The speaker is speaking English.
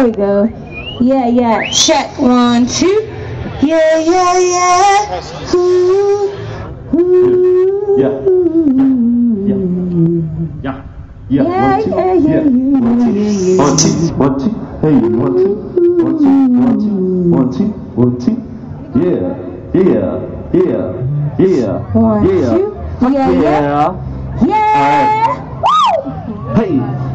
There we go. Yeah, yeah. Check. 1, 2. Yeah, yeah, yeah. Ooh, ooh. Yeah. Yeah. Yeah. 1, 2. Yeah. 1, 2. Hey, 1, 2. 1, 2. 1, 2. 1, 2. 1, 2. Yeah. Yeah. Yeah. Yeah. 1, 2. Yeah, yeah. Yeah. All right. Hey.